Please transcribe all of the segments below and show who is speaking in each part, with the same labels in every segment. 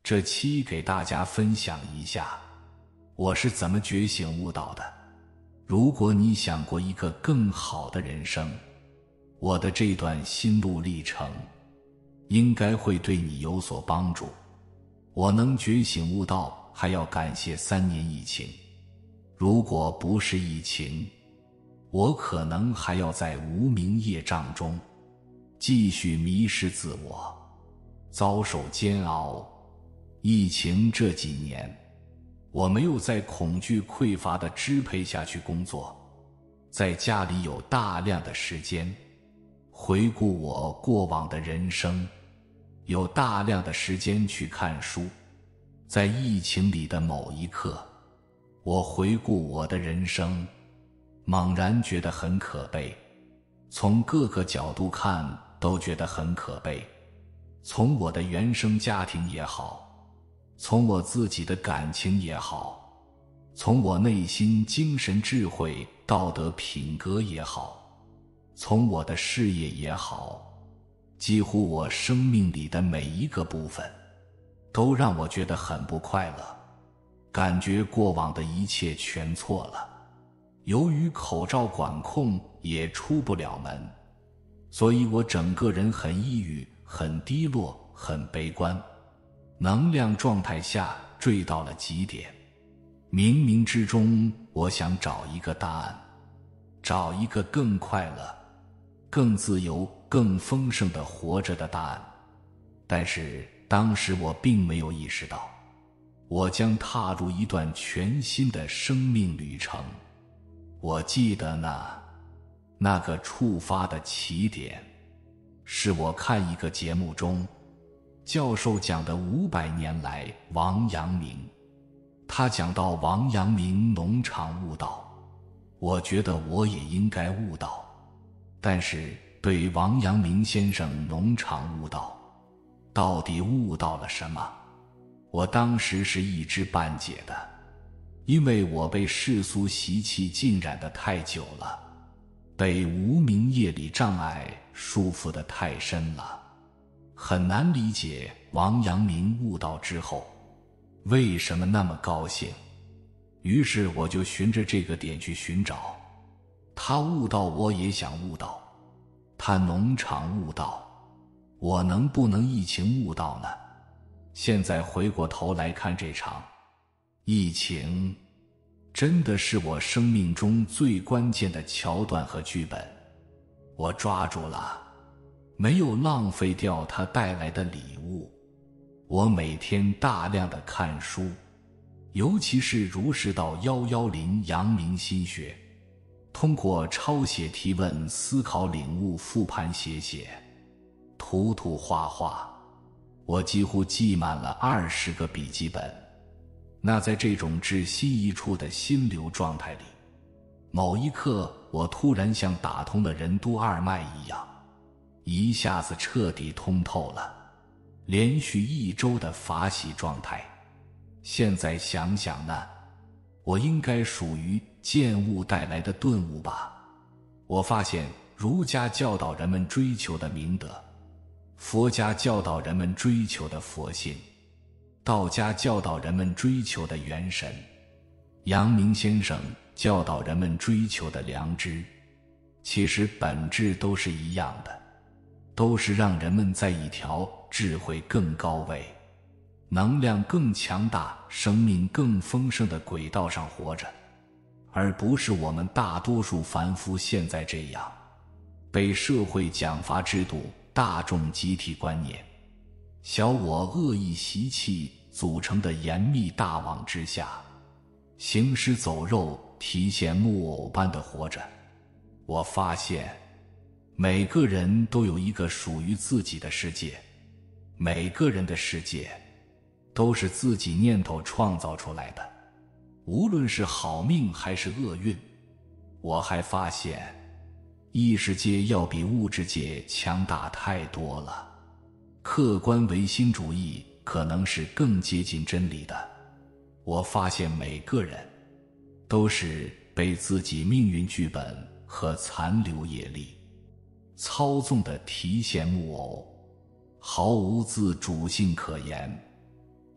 Speaker 1: 这期给大家分享一下我是怎么觉醒悟道的。如果你想过一个更好的人生，我的这段心路历程应该会对你有所帮助。我能觉醒悟道，还要感谢3年疫情。如果不是疫情，我可能还要在无名业障中继续迷失自我，遭受煎熬。疫情这几年，我没有在恐惧匮乏的支配下去工作，在家里有大量的时间回顾我过往的人生，有大量的时间去看书。在疫情里的某一刻，我回顾我的人生，猛然觉得很可悲，从各个角度看都觉得很可悲。从我的原生家庭也好，从我自己的感情也好，从我内心精神智慧道德品格也好，从我的事业也好，几乎我生命里的每一个部分都让我觉得很不快乐，感觉过往的一切全错了。由于口罩管控也出不了门，所以我整个人很抑郁，很低落，很悲观，能量状态下坠到了极点。冥冥之中，我想找一个答案，找一个更快乐、更自由、更丰盛的活着的答案。但是当时我并没有意识到，我将踏入一段全新的生命旅程。我记得那个触发的起点，是我看一个节目中教授讲的500年来王阳明。他讲到王阳明农场悟道，我觉得我也应该悟道。但是对王阳明先生农场悟道到底悟到了什么，我当时是一知半解的，因为我被世俗习气浸染得太久了，被无明业力障碍束缚得太深了，很难理解王阳明悟道之后为什么那么高兴。于是我就循着这个点去寻找，他悟道我也想悟道，他农场悟道，我能不能疫情悟道呢？现在回过头来看，这场疫情真的是我生命中最关键的桥段和剧本，我抓住了，没有浪费掉它带来的礼物。我每天大量的看书，尤其是儒释道110阳明心学，通过抄写提问思考领悟复盘写涂画画，我几乎记满了20个笔记本。那在这种至心一处的心流状态里，某一刻我突然像打通了任督二脉一样，一下子彻底通透了，连续1周的法喜状态。现在想想呢，我应该属于见悟带来的顿悟吧。我发现儒家教导人们追求的明德，佛家教导人们追求的佛性，道家教导人们追求的元神，阳明先生教导人们追求的良知，其实本质都是一样的，都是让人们在一条智慧更高位、能量更强大、生命更丰盛的轨道上活着，而不是我们大多数凡夫现在这样，被社会奖罚制度、大众集体观念、小我恶意习气组成的严密大网之下，行尸走肉、提线木偶般的活着。我发现每个人都有一个属于自己的世界，每个人的世界都是自己念头创造出来的，无论是好命还是厄运。我还发现意识界要比物质界强大太多了，客观唯心主义可能是更接近真理的。我发现每个人都是被自己命运剧本和残留业力操纵的提线木偶，毫无自主性可言。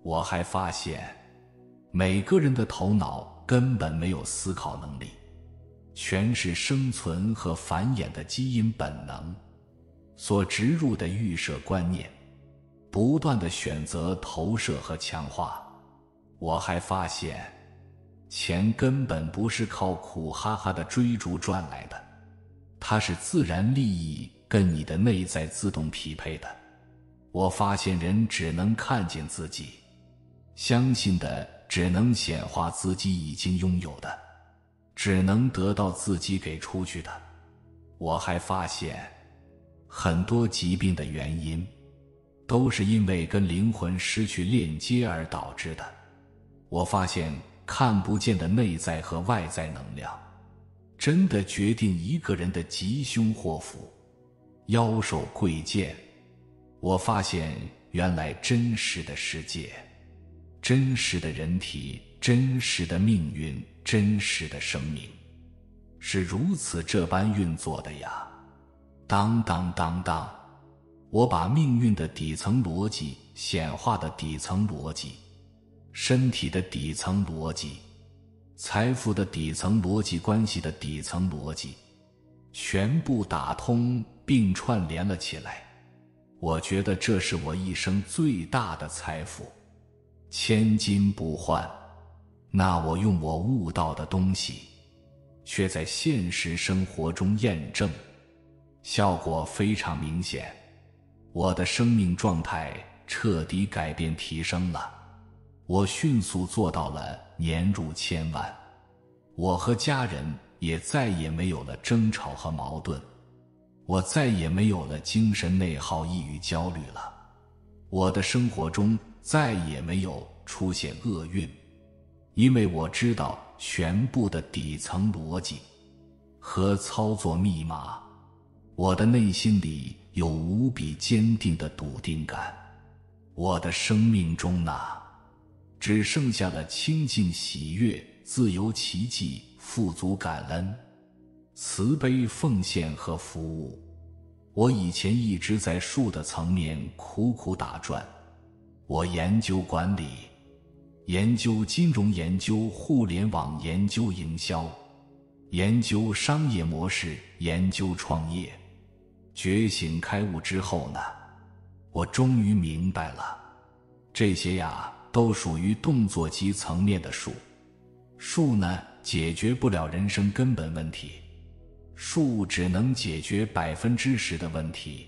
Speaker 1: 我还发现，每个人的头脑根本没有思考能力，全是生存和繁衍的基因本能所植入的预设观念，不断的选择投射和强化。我还发现，钱根本不是靠苦哈哈的追逐赚来的，它是自然利益跟你的内在自动匹配的。我发现人只能看见自己，相信的只能显化自己已经拥有的，只能得到自己给出去的。我还发现，很多疾病的原因都是因为跟灵魂失去链接而导致的。我发现看不见的内在和外在能量真的决定一个人的吉凶祸福、夭寿贵贱。我发现原来真实的世界、真实的人体、真实的命运、真实的生命是如此这般运作的呀。当当当当，我把命运的底层逻辑、显化的底层逻辑、身体的底层逻辑、财富的底层逻辑、关系的底层逻辑全部打通并串联了起来。我觉得这是我一生最大的财富，千金不换。那我用我悟到的东西却在现实生活中验证，效果非常明显。我的生命状态彻底改变提升了，我迅速做到了年入千万，我和家人也再也没有了争吵和矛盾，我再也没有了精神内耗、抑郁、焦虑了，我的生活中再也没有出现厄运，因为我知道全部的底层逻辑和操作密码。我的内心里有无比坚定的笃定感，我的生命中只剩下了清净喜悦、自由奇迹、富足感恩、慈悲奉献和服务。我以前一直在术的层面苦苦打转，我研究管理，研究金融，研究互联网，研究营销，研究商业模式，研究创业。觉醒开悟之后我终于明白了，这些都属于动作级层面的术。术解决不了人生根本问题，术只能解决10%的问题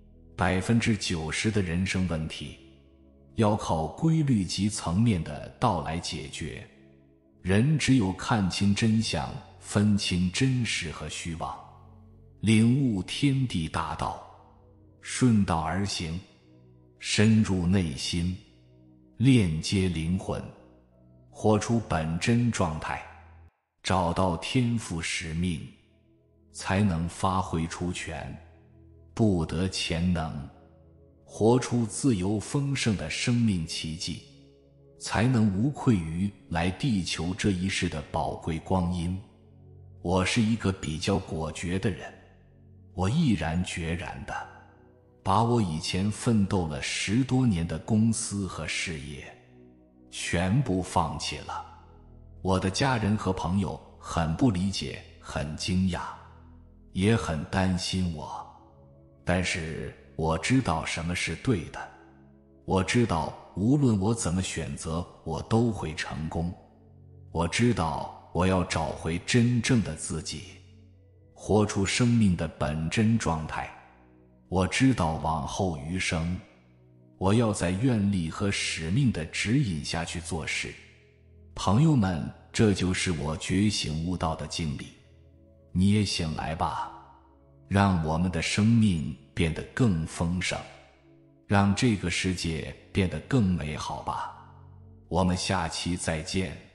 Speaker 1: ，90%的人生问题要靠规律级层面的道来解决。人只有看清真相，分清真实和虚妄，领悟天地大道，顺道而行，深入内心，链接灵魂，活出本真状态，找到天赋使命，才能发挥出全不得潜能，活出自由丰盛的生命奇迹，才能无愧于来地球这一世的宝贵光阴。我是一个比较果决的人，我毅然决然地把我以前奋斗了10多年的公司和事业全部放弃了。我的家人和朋友很不理解，很惊讶，也很担心我，但是我知道什么是对的，我知道无论我怎么选择，我都会成功。我知道我要找回真正的自己，活出生命的本真状态。我知道往后余生，我要在愿力和使命的指引下去做事。朋友们，这就是我觉醒悟道的经历。你也醒来吧，让我们的生命变得更丰盛，让这个世界变得更美好吧。我们下期再见。